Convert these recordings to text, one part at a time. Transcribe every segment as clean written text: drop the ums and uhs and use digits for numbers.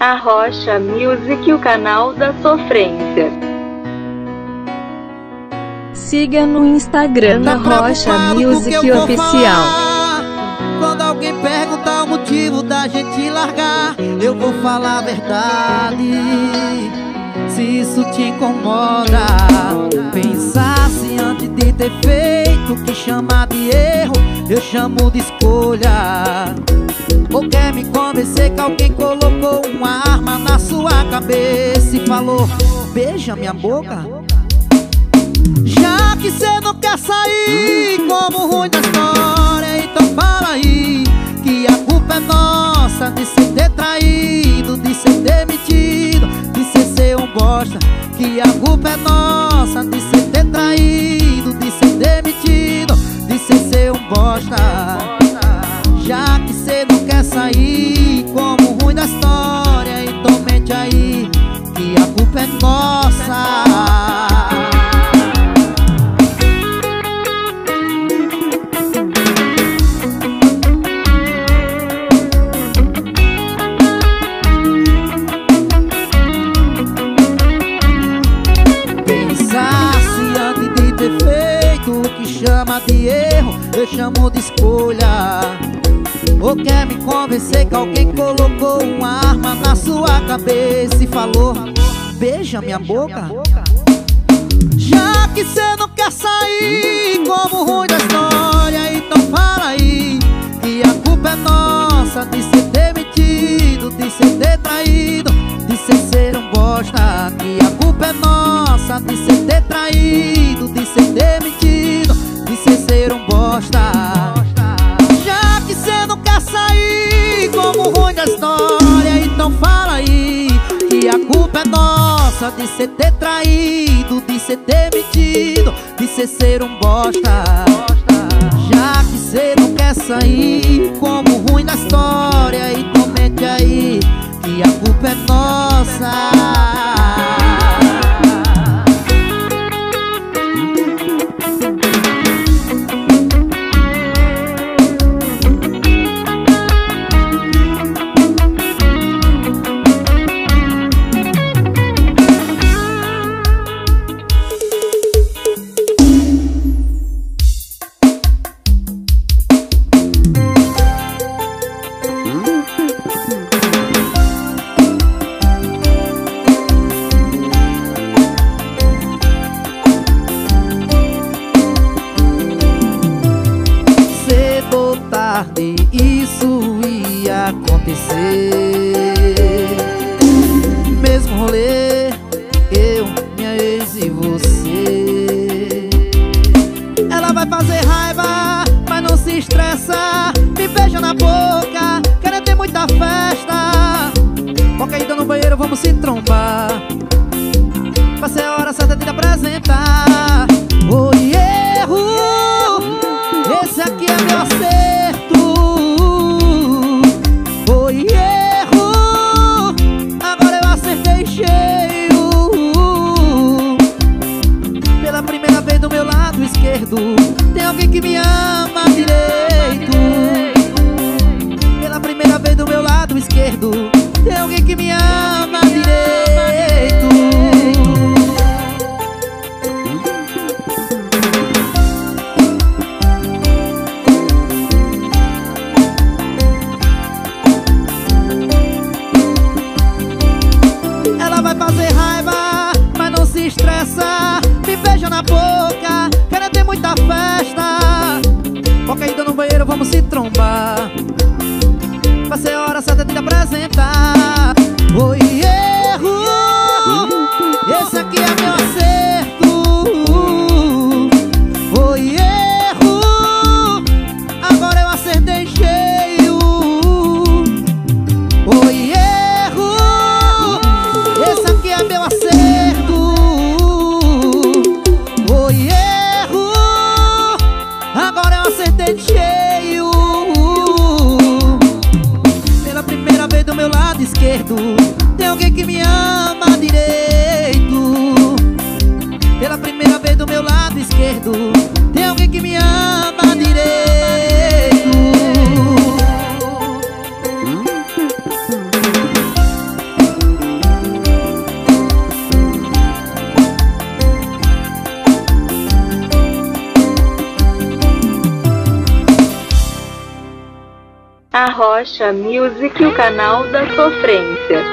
Arrocha Music, o canal da sofrência. Siga no Instagram Arrocha Music Oficial. Quando alguém perguntar o motivo da gente largar, eu vou falar a verdade. Se isso te incomoda, pensasse antes de ter feito. O que chama de erro, eu chamo de escolha. Ou quer me convencer que alguém colocou uma arma na sua cabeça e falou: beija minha boca? Já que cê não quer sair como ruim da história, então fala aí que a culpa é nossa de cê ter traído, de cê ter mentido, de cê ser um bosta. Que a culpa é nossa de cê ter traído, de cê ter mentido, de cê ser um bosta. Já que cê não quer sair como ruim da história, então mente aí que a culpa é nossa. Chama de erro, eu chamo de escolha. Ou quer me convencer que alguém colocou uma arma na sua cabeça e falou: beija minha boca? Já que cê não quer sair como ruim da história, então fala aí que a culpa é nossa de cê ter mentido, de cê ter traído, de cê ser um bosta. Que a culpa é nossa de cê ter traído, de cê ter mentido, de cê ser um bosta. Já que cê não quer sair como ruim da história, então fala aí que a culpa é nossa de cê ter traído, de cê ter mentido, de cê ser um bosta. Já que cê não quer sair como ruim da história, então mente aí que a culpa é nossa. Isso ia acontecer. Mesmo rolê, eu, minha ex e você. Ela vai fazer raiva, mas não se estressa. Me beija na boca, querendo ter muita festa. Boca ida no banheiro, vamos se trombar. Vai ser a hora certa de te apresentar. Oi, erro, esse aqui é meu acerto. Tem alguém que me ama direito. Pela primeira vez do meu lado esquerdo, tem alguém que me ama direito. Ela vai fazer raiva, mas não se estressa. Me beija na boca, querendo ter muita festa. Boca ida no banheiro, vamos se trombar. Vai ser a hora certa de te apresentar. Oi, erro, esse aqui é meu acerto. Oi, erro, agora eu acertei cheio. Oi, erro, esse aqui é meu acerto. Oi, erro, agora eu acertei cheio. Pela primeira vez do meu lado esquerdo, tem alguém que me ama direito. Pela primeira vez do meu lado esquerdo, tem alguém que me ama direito. Rocha Music, o canal da sofrência.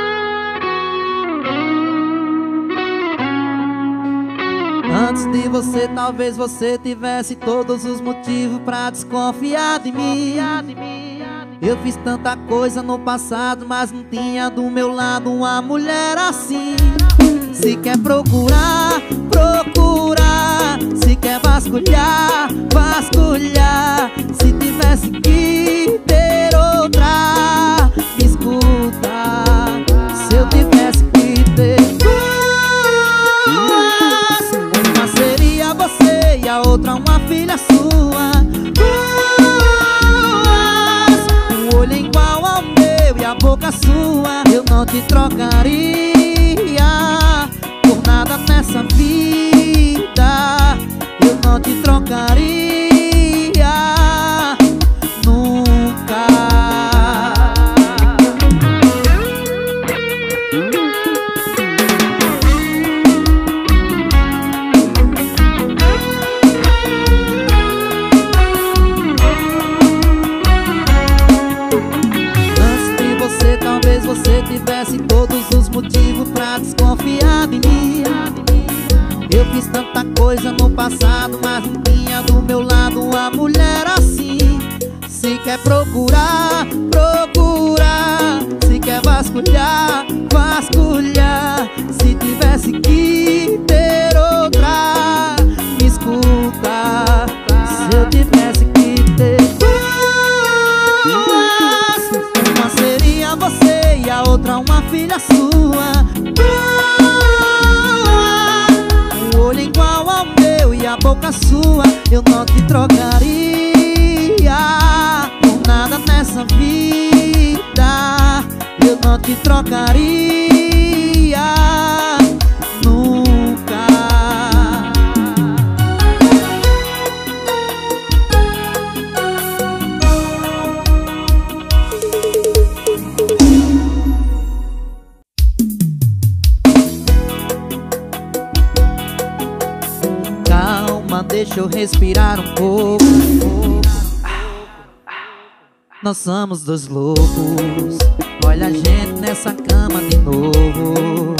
Antes de você, talvez você tivesse todos os motivos pra desconfiar de mim. Eu fiz tanta coisa no passado, mas não tinha do meu lado uma mulher assim. Se quer procurar, procurar. Se quer vasculhar, vasculhar. Se tivesse que ter outra, me escuta. Se eu tivesse que ter duas, uma seria você e a outra uma filha sua. Duas, um olho igual ao meu e a boca sua. Eu não te trocaria por nada nessa vida. Eu não te trocaria nunca. Antes de você, talvez você tivesse todos os motivos pra desconfiar de mim. Eu fiz tanta coisa no passado, mas não tinha do meu lado uma mulher assim. Se quer procurar, procurar. Se quer vasculhar, vasculhar. Se tivesse que ter outra, me escuta. Se eu tivesse que ter duas, uma seria você e a outra uma filha sua. Um olho igual ao meu e a boca sua. Eu não te trocaria por nada nessa vida. Eu não te trocaria nunca. Calma, deixa eu respirar um pouco. Nós somos dois loucos. Olha a gente nessa cama de novo.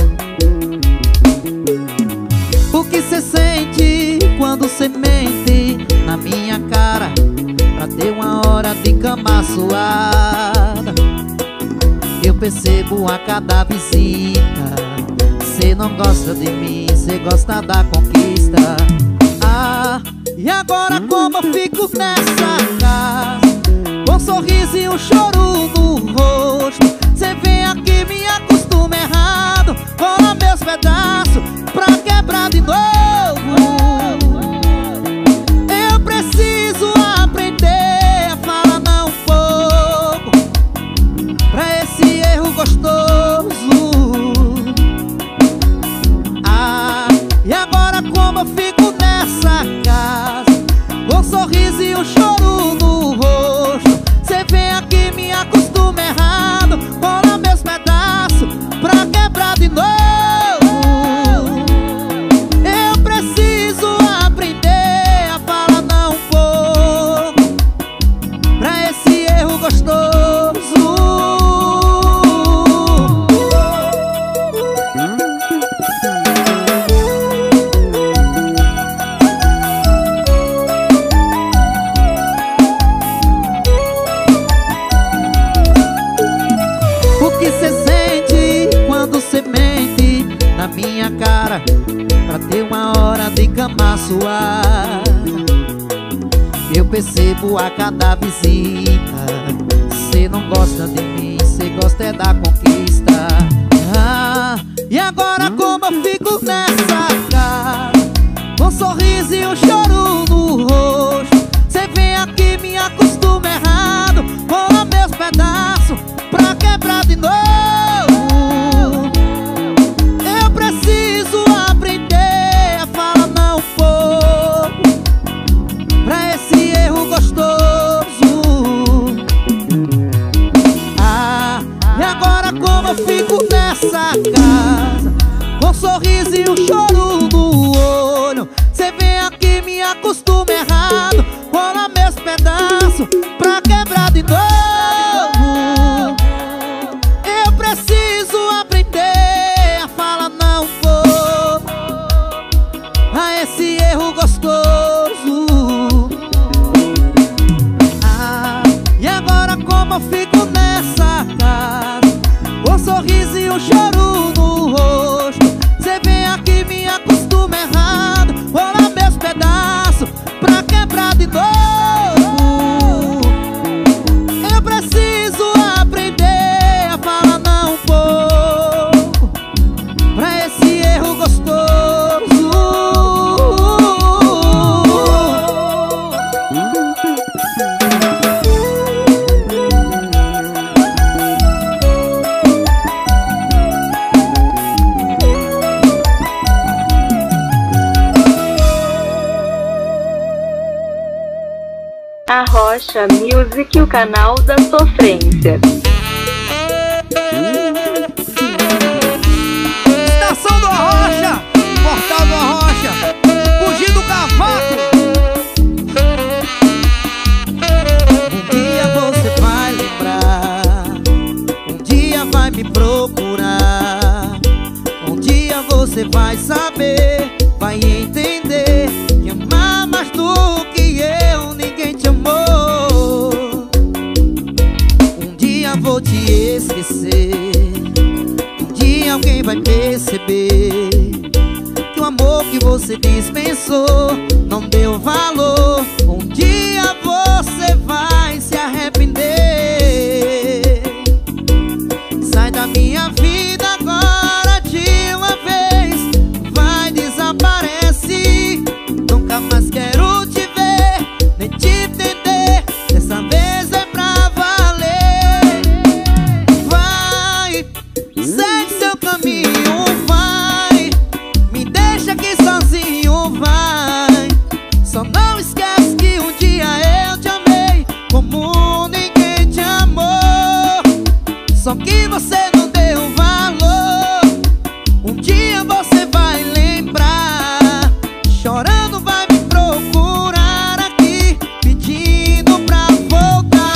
O que cê sente quando cê mente na minha cara pra ter uma hora de cama suada? Eu percebo a cada visita. Cê não gosta de mim, cê gosta da conquista. Ah, e agora como eu fico nessa casa, com um sorriso e um choro no rosto? Cê vem aqui, me acostuma errado, rola meus pedaços pra quebrar de novo. Eu preciso aprender a falar não um pouco pra esse erro gostoso. Ah, e agora como eu fico nessa casa, com um sorriso e um choro no rosto? Cê vem aqui, me acostuma errado, rola meus pedaços pra quebrar de novo. Eu preciso aprender a falar não um pouco pra esse erro gostoso. Minha cara pra ter uma hora de cama suada. Eu percebo a cada visita. Cê não gosta de mim, cê gosta é da conquista. Ah, e agora como eu fico nessa casa, com um sorriso e um choro no rosto? Cê vem aqui, me acostuma errado, rola meus pedaços pra quebrar de novo. Preciso aprender a falar não um pouco pra esse erro gostoso. Ah, e agora como eu fico nessa casa, com um sorriso e um choro no olho? Cê vem aqui, me acostuma errado, rola meus pedaços pra quebrar de novo. sorriso e um choro no rosto. Cê vem aqui, me acostuma errado, rola meus pedaços pra quebrar de novo. Eu preciso aprender a falar não um pouco pra esse erro gostoso. Arrocha Music, o canal da sofrência. Estação do Arrocha, Portal do Arrocha, fugir do cavaco. Um dia você vai lembrar, um dia vai me procurar, um dia você vai saber, vai entender que amar mais do que eu ninguém te amou. Um dia vou te esquecer, um dia alguém vai perceber que o amor que você dispensou não deu valor. Um dia você vai se arrepender. Sai da minha vida agora de uma vez, vai, desaparece. Nunca mais quero te ver, nem te entender. Dessa vez é pra valer. Vai, segue seu caminho, vai, me deixa aqui sozinho, vai. Só não esquece que um dia eu te amei como ninguém te amou. Só que você não deu valor. Um dia você vai lembrar, chorando vai me procurar aqui, pedindo pra voltar.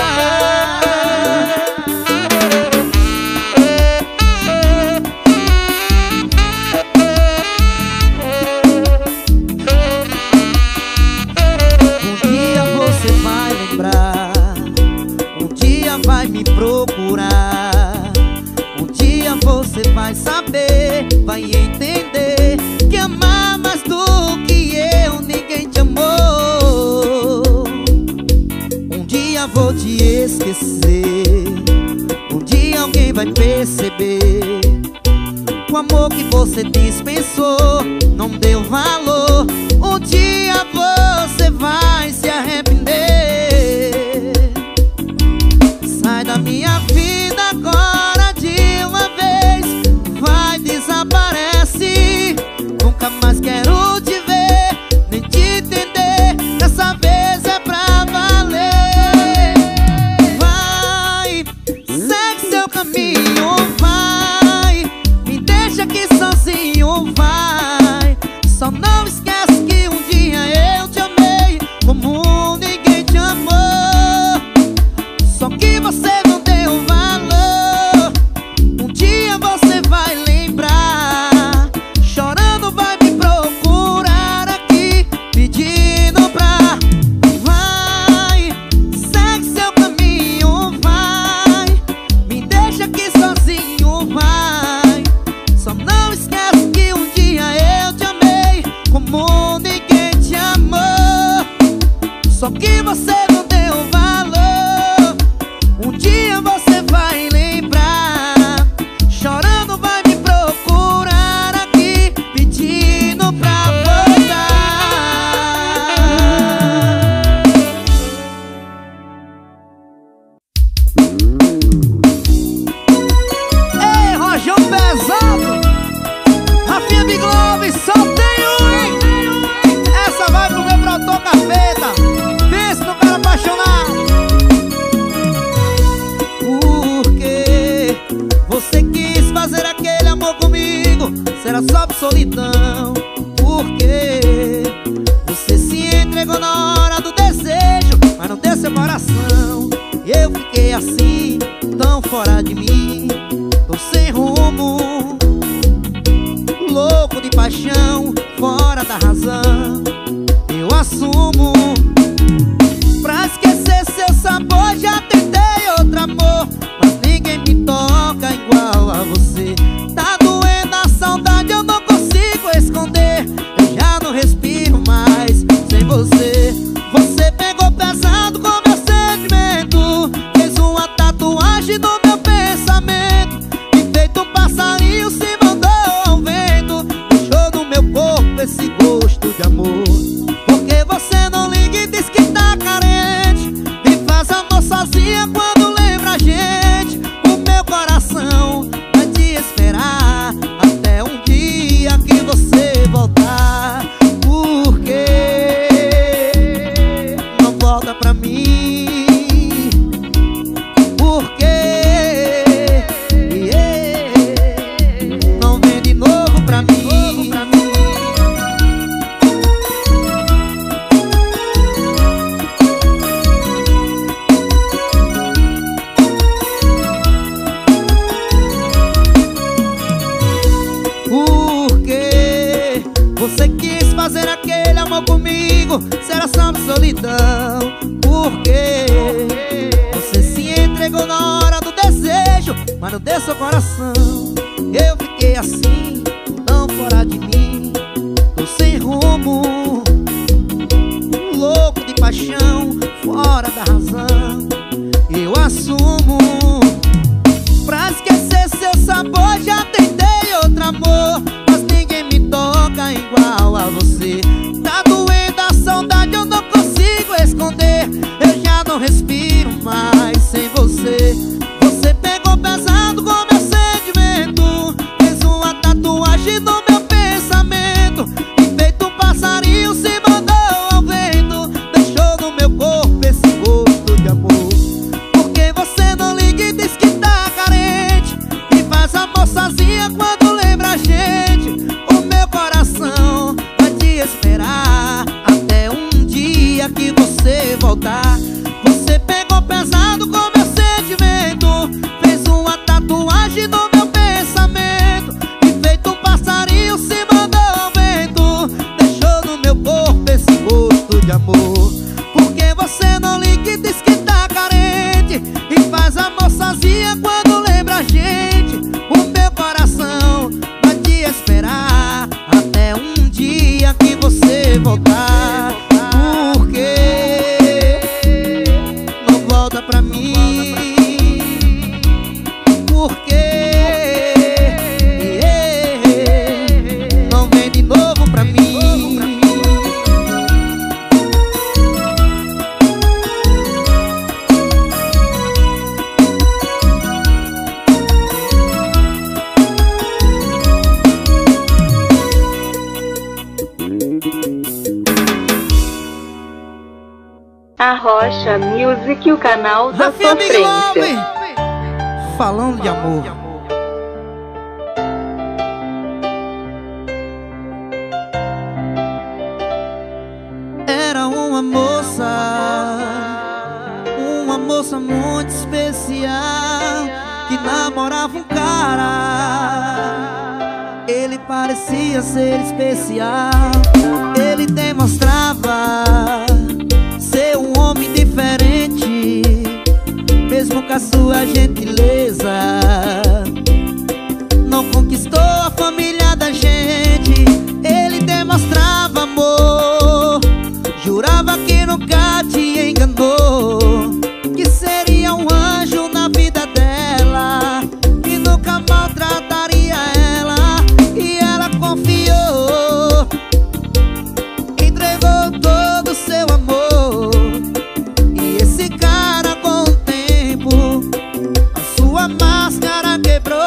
Um dia você vai lembrar, um dia vai me procurar, um dia você vai saber, vai entender que amar mais do que eu ninguém te amou. Um dia vou te esquecer, um dia alguém vai perceber o amor que você dispensou não deu valor. Um dia você vai se arrepender. Sai da minha vida agora de uma vez, vai, desaparece. Nunca mais quero te ver, nem te entender. Dessa vez é pra valer. Vai, segue seu caminho, vai, me deixa aqui sozinho, vai. Só não esquece que um dia eu te amei como ninguém te amou. Só que você não deu valor. Um dia você vai lembrar, chorando vai me procurar aqui, pedindo pra. Vai, segue seu caminho, vai, me deixa aqui sozinho, vai. Só não esquece que um dia eu te amei como ninguém te amou. Só que você não deu valor. Um dia você vai lembrar, chorando vai me procurar aqui, pedindo pra voltar. Ei, Rojão pesado, Rafinha Big Love, só tem um, hein? Essa vai pro meu produtor Capeta, pensa no cara apaixonado. Porque você quis fazer aquele amor comigo, será só por solidão. Porque você se entregou na hora do desejo, mas não deu seu coração. Eu fiquei assim, tão fora de mim, tô sem rumo, louco de paixão, fora da razão. Eu assumo. Pra esquecer seu sabor já tentei outro amor, mas ninguém me toca igual a você. Tá doendo a saudade, eu não consigo esconder. Eu já não respiro mais sem você. Você pegou pesado com meu sentimento, fez uma tatuagem no meu pensamento, e feito um passarinho se mandou ao vento. Deixou no meu corpo esse gosto de amor. Porque você não liga e diz que tá carente, e faz amor sozinha quando lembra a gente. O meu coração vai te esperar até um dia que você voltar. Porque não volta pra mim? Porque não vem de novo pra mim? Porque você quis fazer aquele amor comigo, será só solidão. Porque você se entregou na hora do desejo, mas não deu seu coração. Eu fiquei assim, tão fora de mim, tô sem rumo, louco de paixão, fora da razão. Eu assumo. Pra esquecer seu sabor já tentei outro amor, mas ninguém me toca igual a você. Tá doendo a saudade, eu não consigo esconder. Eu já não respiro mais sem você. Você pegou pesado com meu sentimento, fez uma tatuagem no meu pensamento, e feito um passarinho se mandou ao vento. Deixou no meu corpo esse gosto de amor. Porque você não liga e diz que tá carente, e faz amor sozinha quando lembra a gente. O meu coração vai te esperar até um dia que você voltar. Você pegou pesado com meu sentimento, fez uma tatuagem no meu pensamento, e feito um passarinho se mandou ao vento. Deixou no meu corpo esse gosto de amor. Porque você não liga e diz que tá carente, e faz amor sozinha quando lembra a gente. O meu coração vai te esperar até um dia que você voltar. Porque não volta pra mim? Porque não vem de novo pra mim? A Rocha Music, o canal da Rafinha Big sofrência. Love, falando de amor. Era uma moça muito especial, que namorava um cara. Ele parecia ser especial, ele demonstrava ser um homem diferente, mesmo com a sua gentileza. Não conquistou a família da gente, ele demonstrava amor, jurava que nunca te enganou, que seria um anjo na vida dela, que nunca maltrataria ela. E ela confiou, entregou todo o seu amor. E esse cara, com o tempo, a sua máscara quebrou.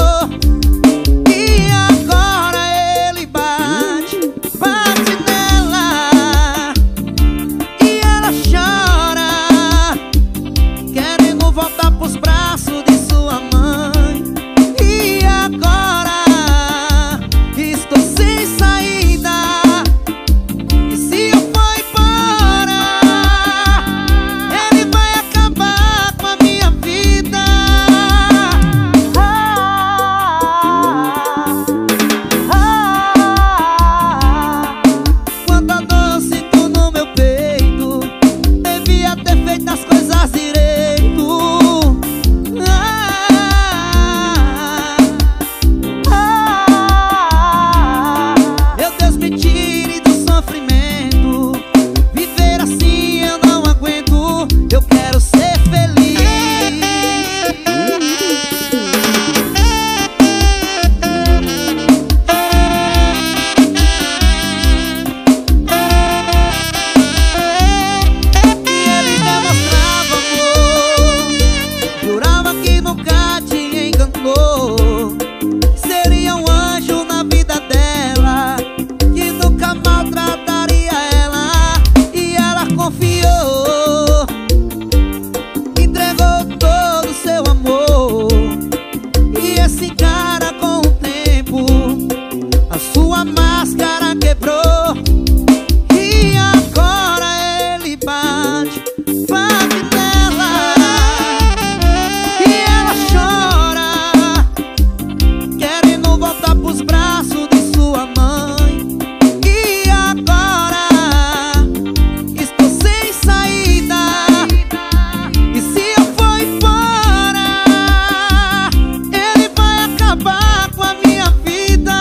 nos braços de sua mãe. E agora estou sem saída. E se eu for embora, ele vai acabar com a minha vida.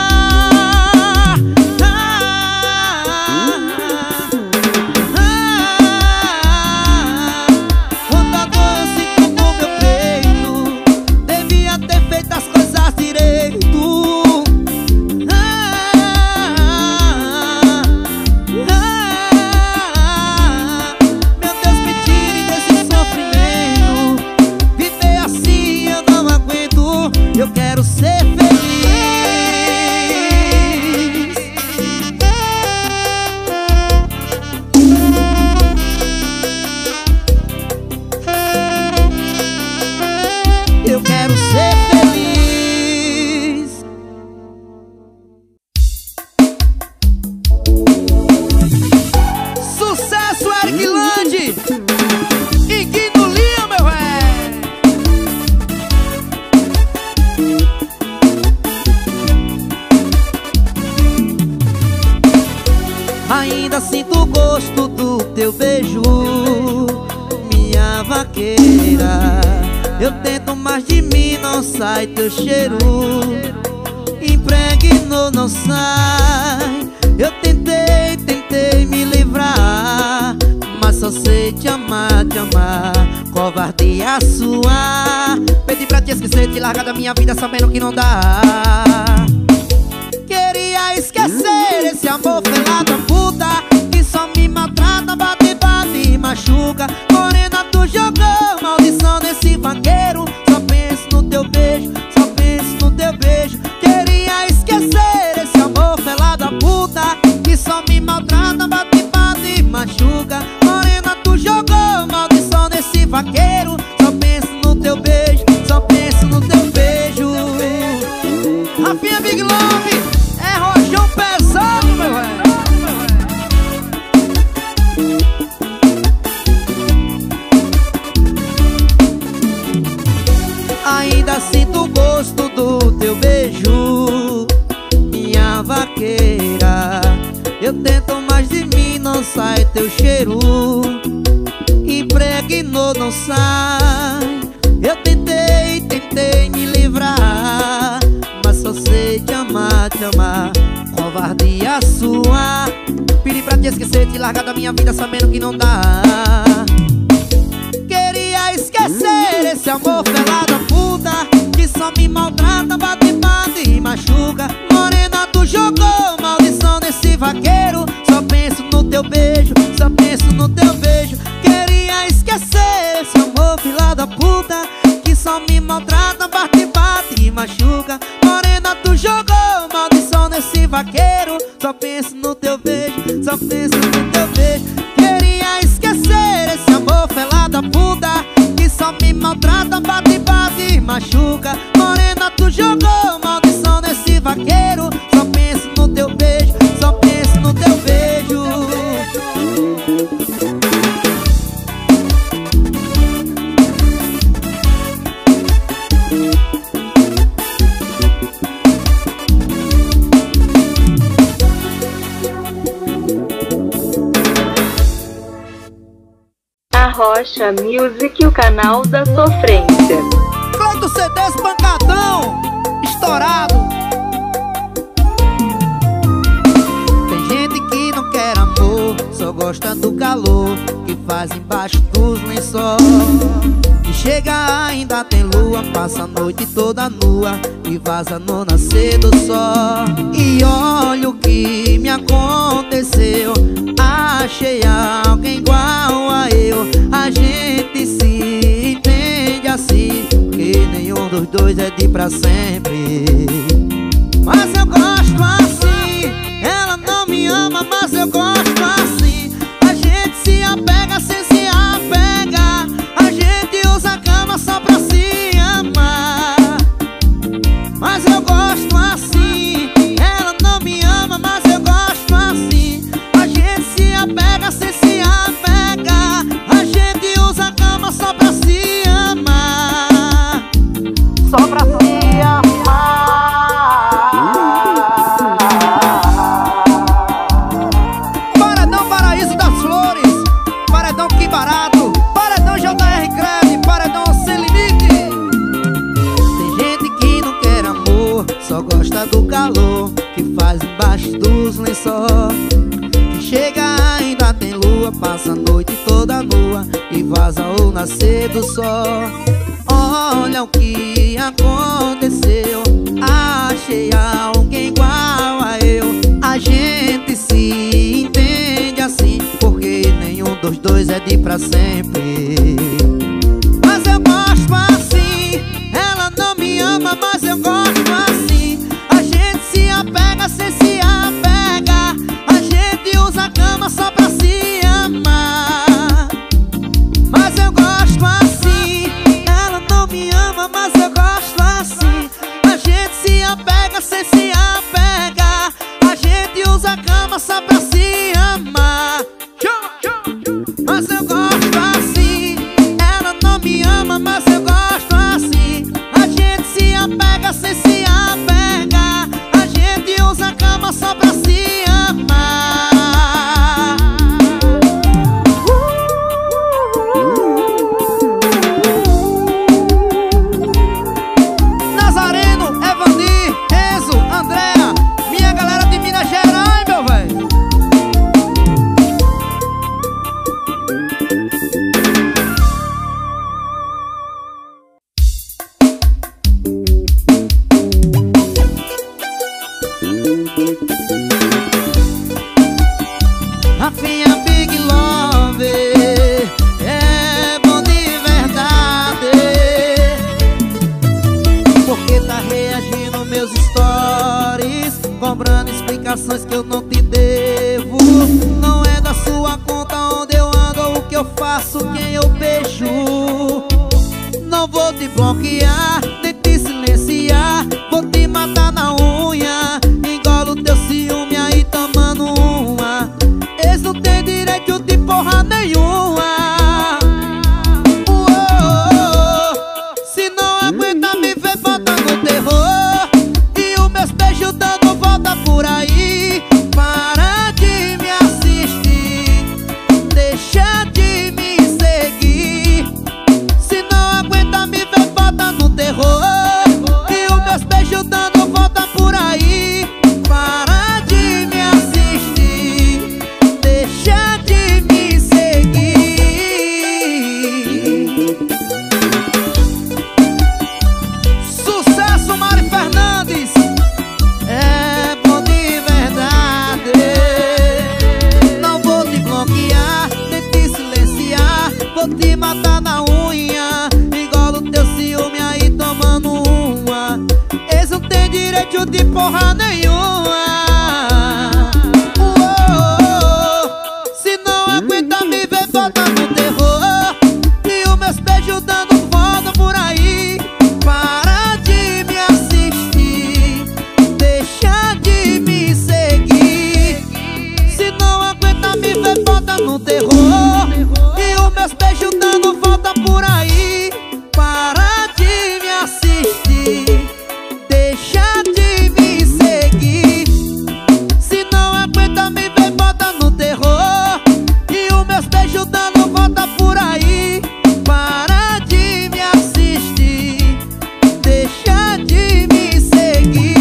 Quanta dor eu sinto no meu peito, devia ter feito as coisas direito. Meu Deus, me tire desse sofrimento. Viver assim eu não aguento. Eu quero ser feliz. Eu quero ser feliz. Sucesso, Eric Lande e Guido Lima, meu velho. Ainda sinto o gosto do teu beijo, minha vaqueira. Eu tento, mas de mim não sai teu cheiro. Impregnou, não sai. Eu tentei me livrar, mas só sei te amar, covardia sua. Pedi pra te esquecer, te largar da minha vida sabendo que não dá. Queria esquecer esse amor felado da puta, que só me maltrata, bate e machuca. Morena, tu jogou maldição nesse vaqueiro. Só penso no teu beijo, só penso no teu beijo. Queria esquecer esse amor felado da puta, que só me maltrata, bate e machuca. Morena, tu jogou maldição nesse vaqueiro. Só penso no teu beijo, só penso no teu beijo. Rafinha Big Love, é rojão pesado, meu velho. Ainda sinto o gosto do teu beijo, minha vaqueira. Eu tento, mas de mim não sai teu cheiro. Impregnou, não sai. Eu tentei me livrar, mas só sei te amar, covardia sua. Pedi pra te esquecer, te largar da minha vida sabendo que não dá. Queria esquecer esse amor felado da puta, que só me maltrata, bate e machuca. Morena, tu jogou maldição nesse vaqueiro. Só penso no teu beijo, só penso no teu beijo. Queria esquecer esse amor filha da puta, que só me maltrata, bate e machuca. Morena, tu jogou maldição nesse vaqueiro. Só penso no teu beijo, só penso no teu beijo. Queria esquecer esse amor felado da puta, que só me maltrata, bate e machuca. Morena, tu jogou maldição nesse vaqueiro. Só penso no teu beijo, só penso no teu beijo. Rocha Music, o canal da sofrência. Cleito CDs pancadão, estourado. Tem gente que não quer amor, só gosta do calor que faz embaixo dos lençóis. E chega ainda tem lua, passa a noite toda nua e vaza no nascer do sol. E olha o que me aconteceu, achei alguém igual a eu. A gente se entende assim, que nenhum dos dois é de pra sempre. Mas eu gosto assim, ela não me ama, mas eu gosto assim. A gente se apega sem se apegar, a gente usa a cama só pra se amar. Mas eu gosto assim, ela não me ama, mas eu gosto assim. A gente se apega sem se apegar, a gente usa a cama só pra se amar. Só pra se amar. gosta do calor que faz embaixo dos lençóis. Que chega ainda tem lua, passa a noite toda nua e vaza ao nascer do sol. Olha o que aconteceu, achei alguém igual a eu. A gente se entende assim, porque nenhum dos dois é de pra sempre. Mas eu gosto assim, ela não me ama, mas eu gosto assim. A gente se apega sem se apegar, a gente usa a cama só pra se amar. Mas eu gosto assim, ela não me ama, mas eu gosto assim. A gente se apega sem se apegar, a gente usa a cama só pra se amar. Mas eu gosto assim, ela não me ama, mas eu gosto assim. A gente se apega sem se apegar, a gente usa a cama só pra se amar. Nazareno, Evani, Enzo, Andréa, minha galera de Minas Gerais, meu velho. Rafinha Big Love, é bom de verdade, porque tá reagindo meus stories, cobrando explicações que eu não te devo. Não é da sua conta onde eu ando, o que eu faço, quem eu beijo. Não vou te bloquear, nem te silenciar, vou te matar na unha. Engolo teu ciúme aí tomando uma. Eles não tem direito de porra nenhuma. Se não aguenta me ver, bota no terror. E os meus beijos dando volta por aí. Para de me assistir, deixa de me seguir. Se não aguenta me ver, bota no terror. E os meus beijos dando volta por aí. Para de me assistir, deixa de me seguir. Sucesso, Mari Fernandes, é bom de verdade. Não vou te bloquear, nem te silenciar, vou te matar na unha. Engolo teu ciúme aí tomando uma. Eles não tem direito de porra nenhuma. Se não aguenta me ver, bota no terror. E os meus beijos dando volta por aí. Para de me assistir, deixa de me seguir. Se não aguenta me ver, bota no terror. E os meus beijos dando volta por aí. Para de me assistir, deixa de me seguir. Se não aguenta me ver, bota no terror. E os meus beijos dando volta por aí. Para de me assistir, deixa de me seguir.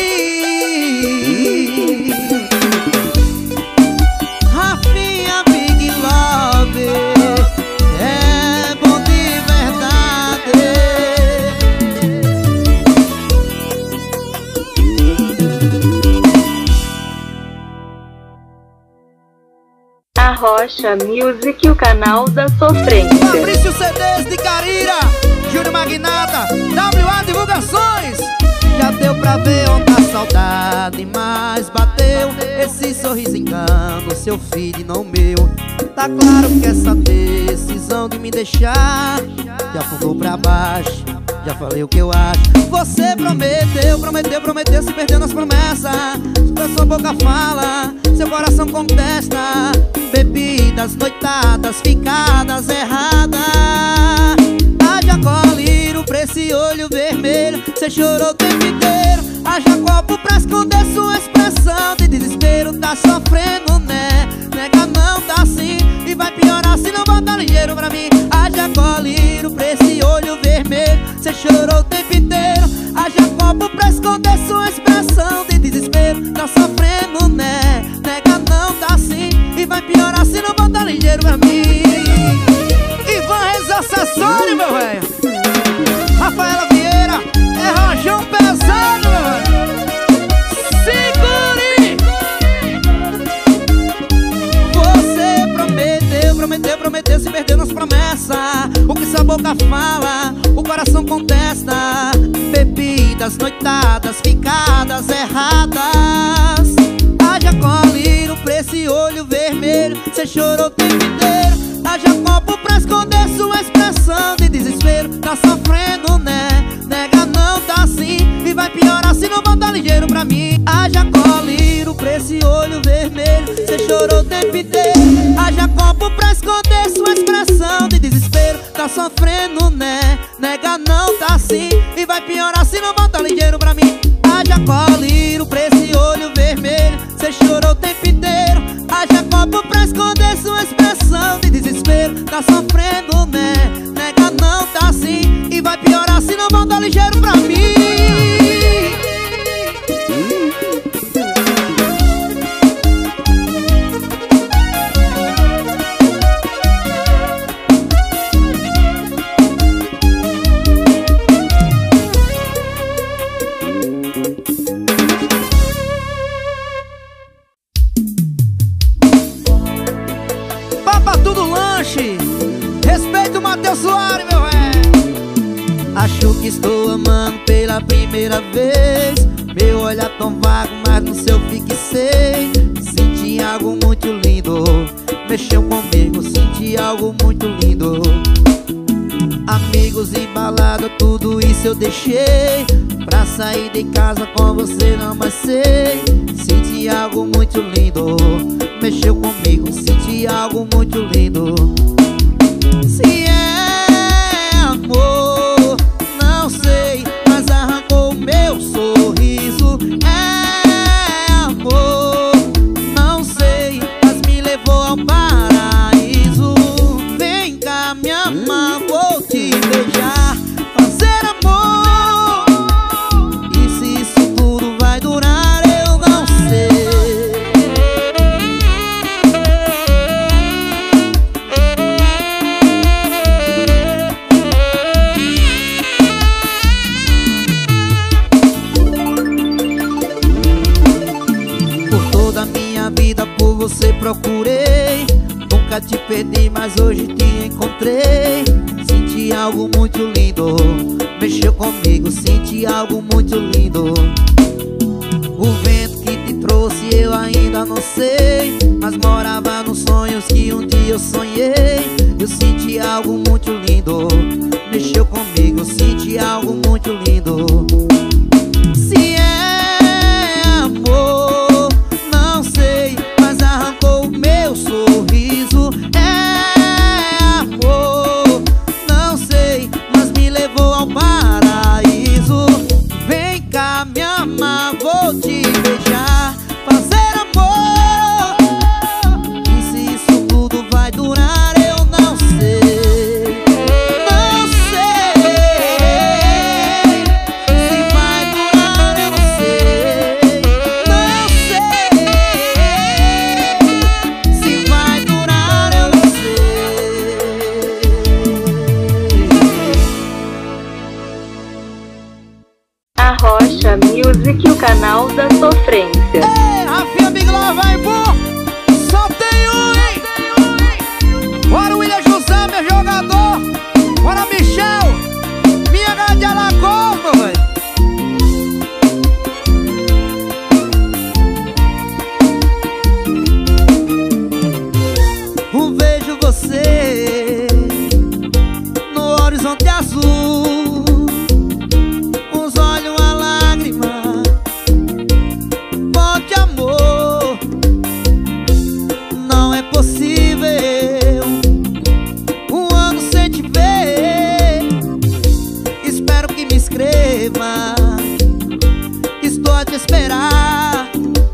Rafinha Big Love, é bom de verdade. A Rocha Music, o canal da sofrência. Fabrício CDs de Carira, Júnior Magnata, WA Divulgações. Já deu pra ver onde a saudade mais bateu. Esse sorriso engana o seu filho e não meu. Tá claro que essa decisão de me deixar já fundou pra baixo. Já falei o que eu acho. Você prometeu, prometeu, prometeu, se perdeu nas promessas. Pra sua boca fala, seu coração contesta. Bebidas, noitadas, ficadas erradas. Haja colírio pra esse olho vermelho. Cê chorou o tempo inteiro. Haja copo pra esconder sua expressão de desespero. Tá sofrendo, né? Nega, não tá assim. E vai piorar se não botar ligeiro pra mim. Haja colírio pra esse olho vermelho. Cê chorou o tempo inteiro. Haja copo pra esconder sua expressão boca fala, o coração contesta. Bebidas, noitadas, ficadas erradas. Haja colírio pra esse olho vermelho, cê chorou o tempo inteiro. Haja copo pra esconder sua expressão de desespero. Tá sofrendo, né? Nega não, tá assim, e vai piorar se não voltar ligeiro pra mim. Haja colírio pra esse olho vermelho, cê chorou o tempo inteiro. Haja copo pra esconder sua expressão de desespero. Tá sofrendo, né? Nega não, tá assim, e vai piorar se não voltar ligeiro pra mim. Haja colírio pra esse olho vermelho, cê chorou o tempo inteiro. Haja copo pra esconder sua expressão de desespero. Tá sofrendo, né? Nega não, tá assim, e vai piorar se não voltar ligeiro pra mim. Respeito o Matheus Soares, meu velho. Acho que estou amando pela primeira vez. Meu olhar tão vago, mas no seu fixei. Senti algo muito lindo, mexeu comigo, senti algo muito lindo. Amigos e balada, tudo isso eu deixei pra sair de casa com você, não mais sei. Senti algo muito lindo, mexeu comigo, senti algo muito lindo. Se é amor, não sei, mas arrancou o meu sorriso. É amor, não sei, mas me levou ao paraíso. Vem cá, me amar, vou te beijar, fazer amor. E se isso tudo vai durar, eu não sei. Por você procurei, nunca te perdi, mas hoje te encontrei. Senti algo muito lindo, mexeu comigo, senti algo muito lindo. O vento que te trouxe eu ainda não sei, mas morava nos sonhos que um dia eu sonhei. Eu senti algo muito lindo, mexeu comigo, senti algo muito lindo. Se é amor, não sei, mas arrancou o meu sorriso. É amor, não sei, mas me levou ao paraíso. Vem cá, me amar, vou te beijar, fazer amor. E se isso tudo vai durar, eu não sei. Não sei se vai durar, eu não sei. Não sei se vai durar, eu não sei. A Rocha Music, o canal da sofrência. Ei, Rafinha Big Love, vai, pô! Só tem um, hein? Bora, William José, meu jogador! Bora, Michel! Minha gata de Alagoas, meu velho! Vejo você no horizonte azul, uns olhos a lágrima, forte amor. Não é possível um ano sem te ver. Espero que me escreva, estou a te esperar.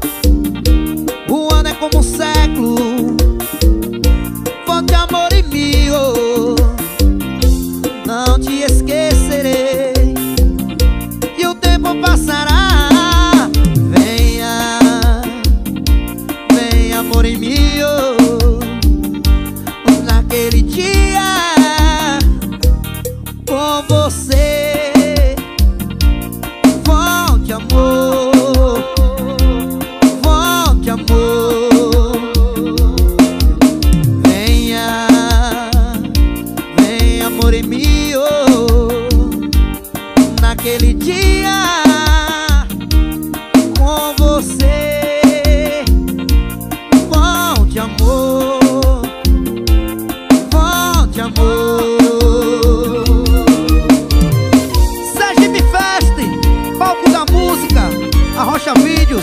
O ano é como um século, forte amor em mim, oh. Não te esquecerei e o tempo passará. Venha, venha amor em mim, oh. Naquele dia com você, forte amor, forte amor. Vídeos.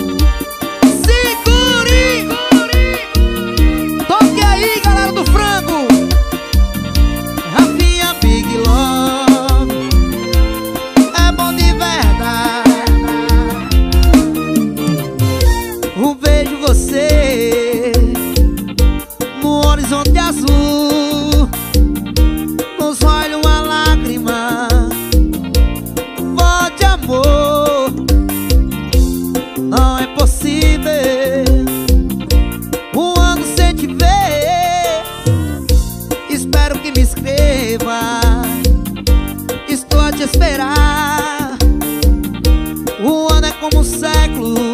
Segure! Toque aí, galera do frango. Rafinha Big Love é bom de verdade. Vejo você no horizonte azul, nos olhos uma lágrima. Volte, amor, não é possível um ano sem te ver. Espero que me escreva, estou a te esperar. Um ano é como um século,